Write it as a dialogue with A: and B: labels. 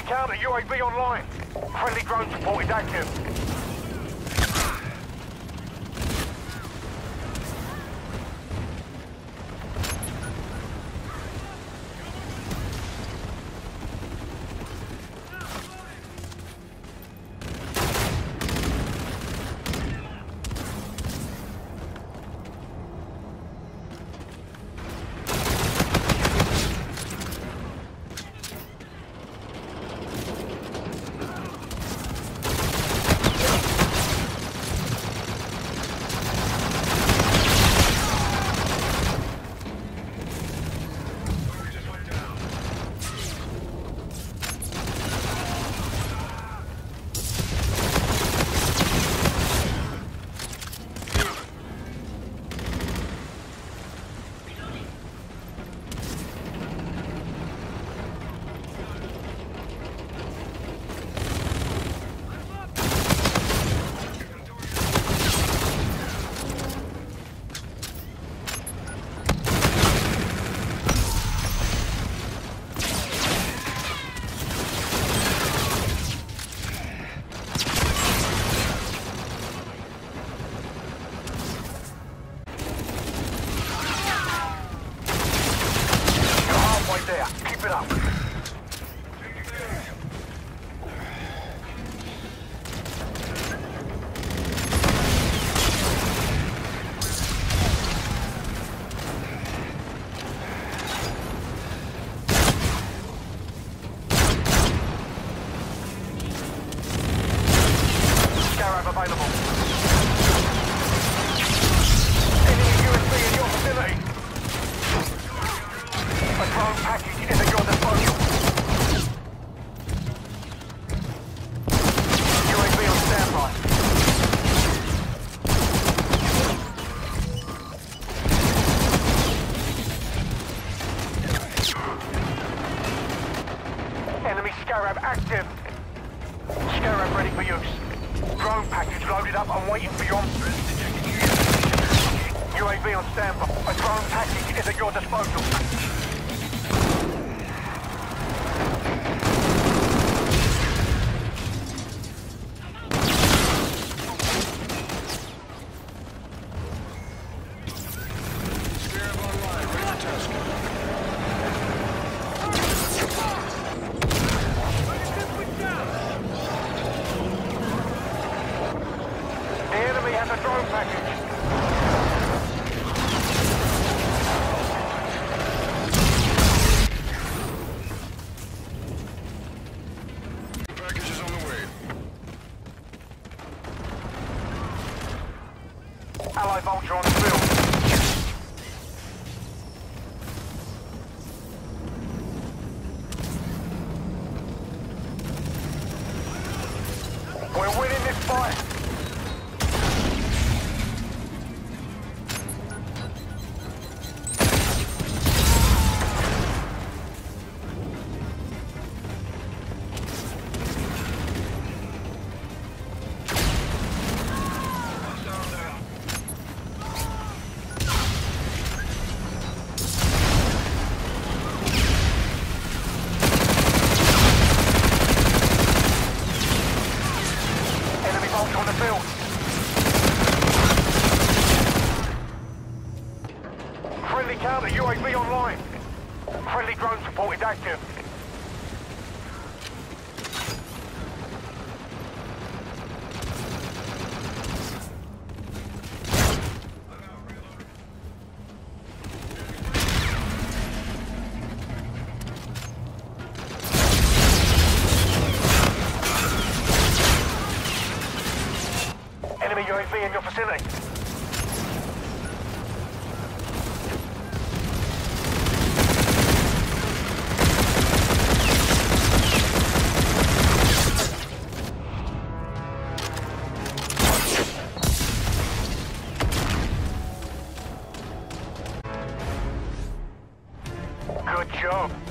A: counter UAV online. Friendly drone support is active. Keep it up. Scarab available. Enemy USV in your vicinity. A drone package is at your disposal. UAV on standby. Enemy Scarab active. Scarab ready for use. Drone package loaded up and waiting for you on... UAV on standby. A drone package is at your disposal. The enemy has a drone package.
B: Package is on the way.
A: Allied Vulture on the field. We're winning this fight. On the field. Friendly counter UAV online. Friendly drone support is active. Enemy UAV in your vicinity. Good job.